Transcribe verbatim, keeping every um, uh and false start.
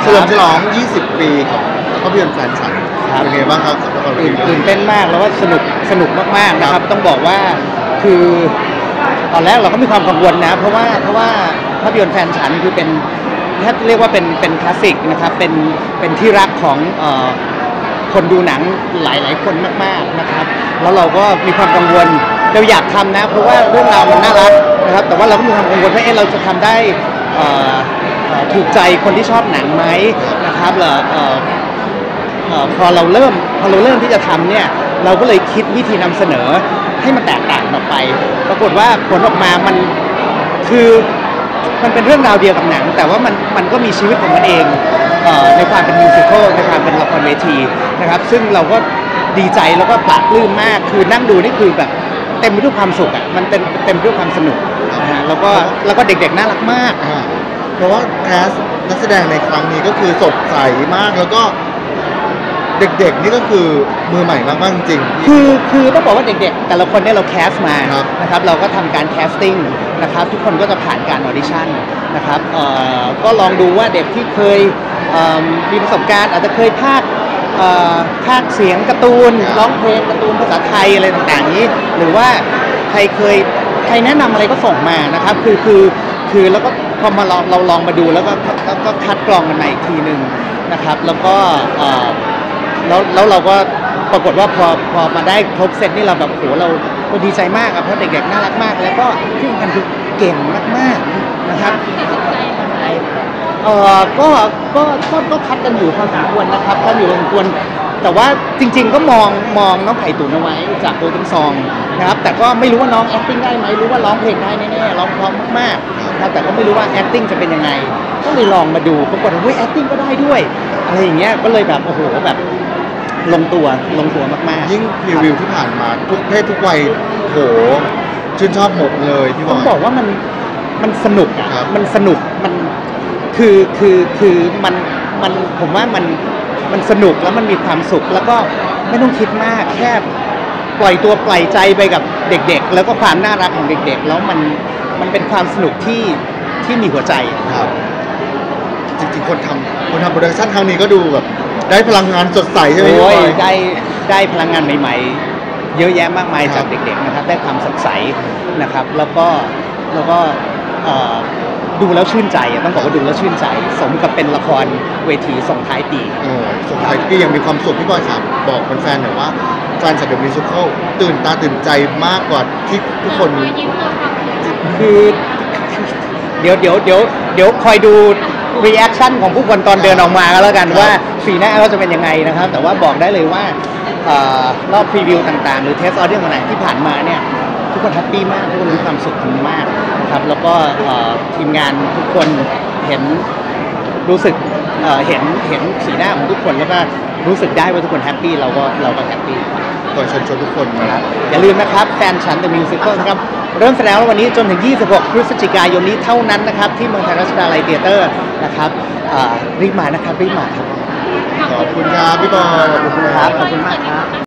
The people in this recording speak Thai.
ลิมฉลองยี่สิบปีของภาพยนตร์แฟนฉันเป็นไงบ้างครับตื่นตื่นเต้นมากแล้วว่าสนุกสนุกมากๆนะครับต้องบอกว่าคือตอนแรกเราก็มีความกังวลนะเพราะว่าเพราะว่าภาพยนตร์แฟนฉันคือเป็นถ้าเรียกว่าเป็นเป็นคลาสสิกนะครับเป็นเป็นที่รักของเอ่อคนดูหนังหลายๆคนมากๆนะครับแล้วเราก็มีความกังวลเราอยากทำนะเพราะว่าเรื่องราวมันน่ารักนะครับแต่ว่าเราก็มีความกังวลว่าเอ๊ะเราจะทำได้ถูกใจคนที่ชอบหนังไหมนะครับเหรอพอเราเริ่มพอเราเริ่มที่จะทำเนี่ยเราก็เลยคิดวิธีนำเสนอให้มันแตกต่างออกไปปรากฏว่าผลออกมามันคือมันเป็นเรื่องราวเดียวกับหนังแต่ว่ามันมันก็มีชีวิตของมันเองในความเป็นมิวสิควลในความเป็นละครเวทีนะครับซึ่งเราก็ดีใจแล้วก็ปลาบปลื้มมากคือนั่งดูนี่คือแบบเต็มไปด้วยความสุขอ่ะมันเต็มเต็มไปด้วยความสนุกนะฮะแล้วก็แล้วก็เด็กๆน่ารักมากเพราะว่าแคสนักแสดงในครั้งนี้ก็คือสดใสมากแล้วก็เด็กๆนี่ก็คือมือใหม่มากๆจริงคือคือต้องบอกว่าเด็กๆแต่ละคนเนี่ยเราแคสมานะครับเราก็ทำการแคสติ้งนะครับทุกคนก็จะผ่านการออดิชั่นนะครับก็ลองดูว่าเด็กที่เคยมีประสบการณ์อาจจะเคยพากย์พากย์เสียงการ์ตูนร้องเพลงการ์ตูนภาษาไทยอะไรต่างๆนี้หรือว่าใครเคยใครแนะนำอะไรก็ส่งมานะครับคือคือคือแล้วก็พอมาลองเราลองมาดูแล้วก็ก็คัดกรองกันมาอีกทีหนึ่งนะครับแล้วก็แล้วแล้วเราก็ปรากฏว่าพอพอมาได้ครบเซตนี่เราแบบโหเราเราดีใจมากครับเพราะเด็กๆน่ารักมากแล้วก็ที่สำคัญคือเก่งมากๆนะครับเออก็ก็ก็ก็คัดกันอยู่พอสมควรนะครับคัดอยู่พอสมควรแต่ว่าจริงๆก็มองมองน้องไข่ตุ๋นเอาไว้จากโปรติ้งซองนะครับแต่ก็ไม่รู้ว่าน้อง acting ได้ไหมรู้ว่าร้องเพลงได้แน่ๆร้องเพราะมากๆนะครับแต่ก็ไม่รู้ว่า acting จะเป็นยังไงก็เลยลองมาดูปรากฏว่าเฮ้ย acting ก็ได้ด้วยอะไรอย่างเงี้ยก็เลยแบบโอ้โหแบบลงตัวลงตัวมากๆยิ่งรีวิวที่ผ่านมาทุกเพศทุกวัยโหชื่นชอบหมดเลยพี่บอยต้องบอกว่ามันมันสนุกอ่ะมันสนุกมันคือคือคือมันมันผมว่ามันมันสนุกแล้วมันมีความสุขแล้วก็ไม่ต้องคิดมากแค่ปล่อยตัวปล่อยใจไปกับเด็กๆแล้วก็ความน่ารักของเด็กๆแล้วมันมันเป็นความสนุกที่ที่มีหัวใจครับจริงๆคนทำคนทำโปรดักชั่นครั้งนี้ก็ดูแบบได้พลังงานสดใสใช่ไหมโอ้ยได้ได้พลังงานใหม่ๆเยอะแยะมากมายจากเด็กๆนะครับได้ความสดใสนะครับแล้วก็แล้วก็ดูแล้วชื่นใจต้องบอกว่าดูแล้วชื่นใจสมกับเป็นละครเวทีส่งท้ายปีส่งท้ายปียังมีความสุขพี่บอยครับบอกแฟนๆหน่อยว่าแฟนฉันเดอะมิวสิคัลตื่นตาตื่นใจมากกว่าที่ทุกคนคือเดี๋ยวเดี๋ยวเดี๋ยวเดี๋ยวคอยดูรีแอคชั่นของผู้คนตอนเดินออกมาก็แล้วกันว่าสีหน้าเขาจะเป็นยังไงนะครับแต่ว่าบอกได้เลยว่ารอบพรีวิวต่างๆหรือเทสออเดียนต่างๆที่ผ่านมาเนี่ยทุกคนแฮปปี้มากทุกคนมีความสุขมากนะครับแล้วก็ทีมงานทุกคนเห็นรู้สึกเห็นเห็นสีหน้าของทุกคนแล้วก็รู้สึกได้ว่าทุกคนแฮปปี้เราก็เราก็แฮปปี้ก็เชิญชวนทุกคนนะครับอย่าลืมนะครับแฟนฉัน The Musical นะครับเริ่มแสดงวันนี้จนถึงยี่สิบหกพฤศจิกายนนี้เท่านั้นนะครับที่เมืองไทยรัชดาลัยเธียเตอร์นะครับรีบมานะครับรีบมาครับขอบคุณครับพี่บอยขอบคุณครับขอบคุณมากครับ